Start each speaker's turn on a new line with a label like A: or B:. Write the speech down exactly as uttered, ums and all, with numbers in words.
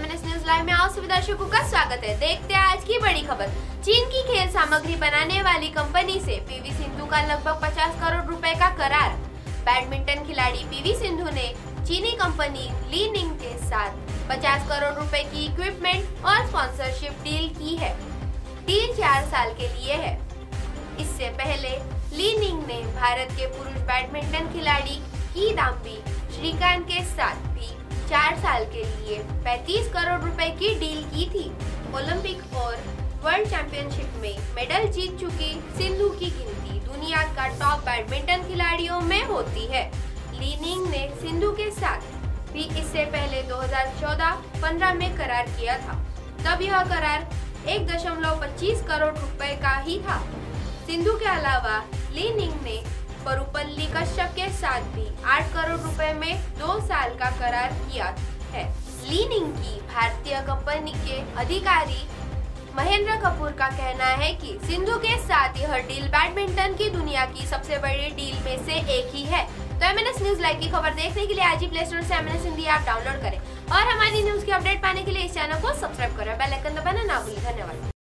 A: MNS news live में आप सभी दर्शकों का स्वागत है। देखते हैं आज की बड़ी खबर। चीन की खेल सामग्री बनाने वाली कंपनी से पीवी सिंधु का लगभग पचास करोड़ रुपए का करार। बैडमिंटन खिलाड़ी पीवी सिंधु ने चीनी कंपनी ली निंग के साथ पचास करोड़ रुपए की इक्विपमेंट और स्पॉन्सरशिप डील की है। डील चार साल के लिए है। इससे पहले ली निंग ने भारत के पुरुष बैडमिंटन खिलाड़ी किदाम्बी श्रीकांत के साथ भी चार साल के लिए पैंतीस करोड़ रुपए की डील की थी। ओलंपिक और वर्ल्ड चैंपियनशिप में मेडल जीत चुकी सिंधु की गिनती दुनिया का टॉप बैडमिंटन खिलाड़ियों में होती है। ली निंग ने सिंधु के साथ भी इससे पहले दो हज़ार चौदह पंद्रह में करार किया था। तब यह करार एक दशमलव पच्चीस करोड़ रुपए का ही था। सिंधु के अलावा ली निंग ने परुपल्ली कश्यप के साथ भी आठ करोड़ रुपए में दो साल का करार किया है। ली निंग की भारतीय कंपनी के अधिकारी महेंद्र कपूर का कहना है कि सिंधु के साथ यह डील बैडमिंटन की दुनिया की सबसे बड़ी डील में से एक ही है। तो एमएनएस न्यूज लाइव की खबर देखने के लिए आज ही प्ले स्टोर से एमएनएस हिंदी ऐप डाउनलोड करें और हमारी न्यूज की अपडेट पाने के लिए इस चैनल को सब्सक्राइब करें। बेल आइकन दबाना ना भूलें। धन्यवाद।